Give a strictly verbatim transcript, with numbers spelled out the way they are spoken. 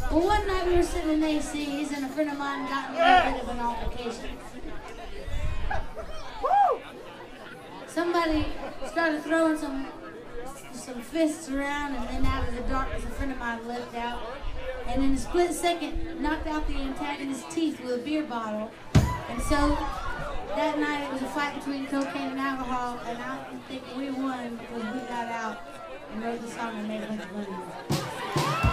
Well, one night we were sitting in A C's and a friend of mine got in a bit of an altercation. Somebody started throwing some some fists around, and then out of the darkness, a friend of mine leapt out, and in a split second, knocked out the antagonist's teeth with a beer bottle. And so that night it was a fight between cocaine and alcohol, and I think we won because we got out and wrote the song and made a bunch of money.